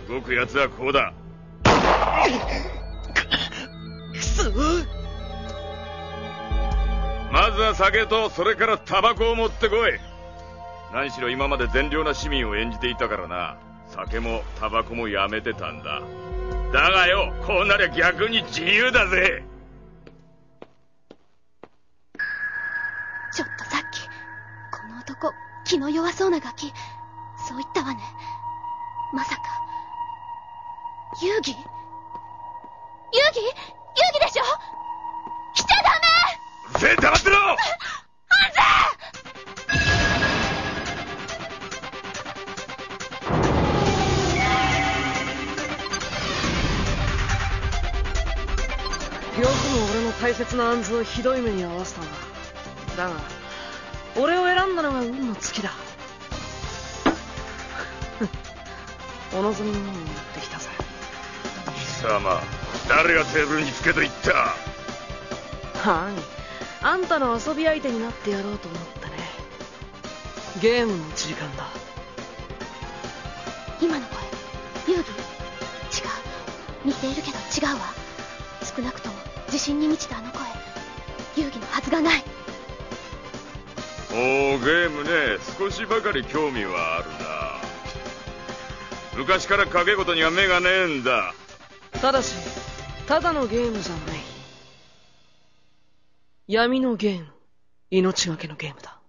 動く奴はこうだ。 くそ。 まずは酒と、それからタバコを持ってこい。何しろ今まで善良な市民を演じていたからな。酒もタバコもやめてたんだ。だがよ、こうなりゃ逆に自由だぜ。 ちょっとさっきこの男気の弱そうなガキ、そう言ったわね。まさか遊戯？遊戯でしょ。来ちゃダメ。 うぜえ、黙ってろ。 ハンよくも俺の大切なアンズをひどい目に遭わせたな。だが俺を選んだのが運の尽きだ。お望みのものを持ってきたぜ。 貴様、誰がテーブルにつけと言った？ はい、あんたの遊び相手になってやろうと思ってね。ゲームの時間だ。 今の声、遊戯？違う。似ているけど違うわ。少なくとも自信に満ちたあの声、遊戯のはずがない。 おー、ゲームね、少しばかり興味はあるな。昔から賭け事には目がねえんだ。 ただし、ただのゲームじゃない。闇のゲーム、命がけのゲームだ。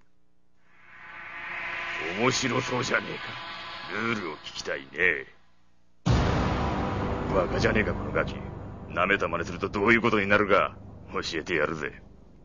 面白そうじゃねえか。ルールを聞きたいね。バカじゃねえかこのガキ。舐めた真似するとどういうことになるか教えてやるぜ。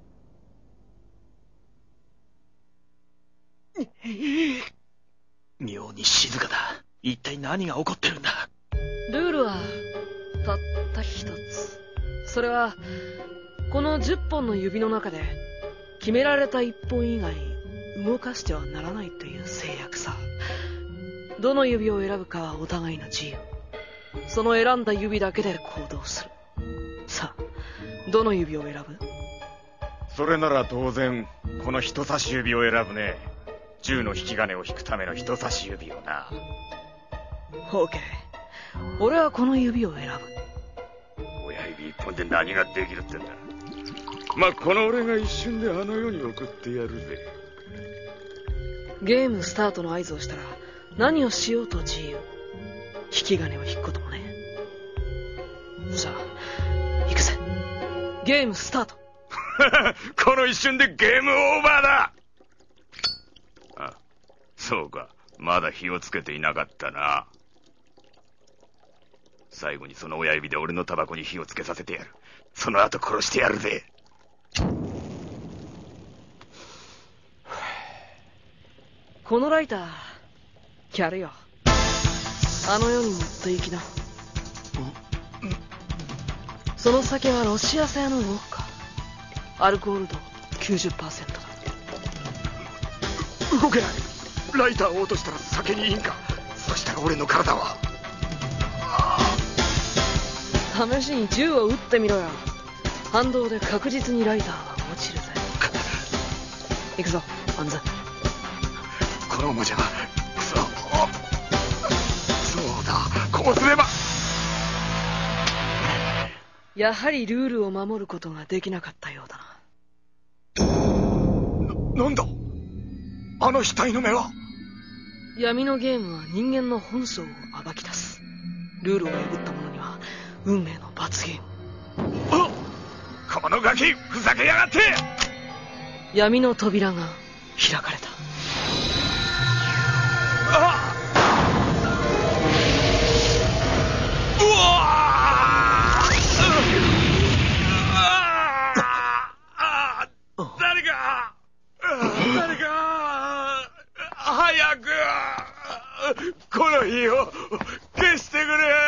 妙に静かだ。一体何が起こってるんだ。 ルールはたった一つ。それはこの10本の指の中で決められた1本以外動かしてはならないという制約さ。どの指を選ぶかはお互いの自由。その選んだ指だけで行動する。さあ、どの指を選ぶ？ それなら当然この人差し指を選ぶね。銃の引き金を引くための人差し指をな。 オーケー。俺はこの指を選ぶ。 親指一本で何ができるってんだ。まあこの俺が一瞬であの世に送ってやるぜ。 ゲームスタートの合図をしたら何をしようと自由。引き金を引くこともね。さあ行くぜ。ゲームスタート。 この一瞬でゲームオーバーだ。あ、そうか、まだ火をつけていなかったな。最後にその親指で俺のタバコに火をつけさせてやる。その後殺してやるぜ。 このライターやるよ。あの世に持って行きな。その酒はロシア製のウォッカ。アルコール度 90% だ。 動けない。ライターを落としたら酒にいいんか。そしたら俺の体は。 試しに銃を撃ってみろよ。反動で確実にライターは落ちるぜ。行くぞ、アンズ。 このままじゃ。くそ。そうだ、こうすれば。 やはりルールを守ることができなかったようだな。 なんだあの額の目は。 闇のゲームは人間の本性を暴き出す。ルールを破った者には運命の罰ゲーム。 あっ、このガキふざけやがって。 闇の扉が開かれた。 あっ、うわ誰か早くこの火を消してくれ。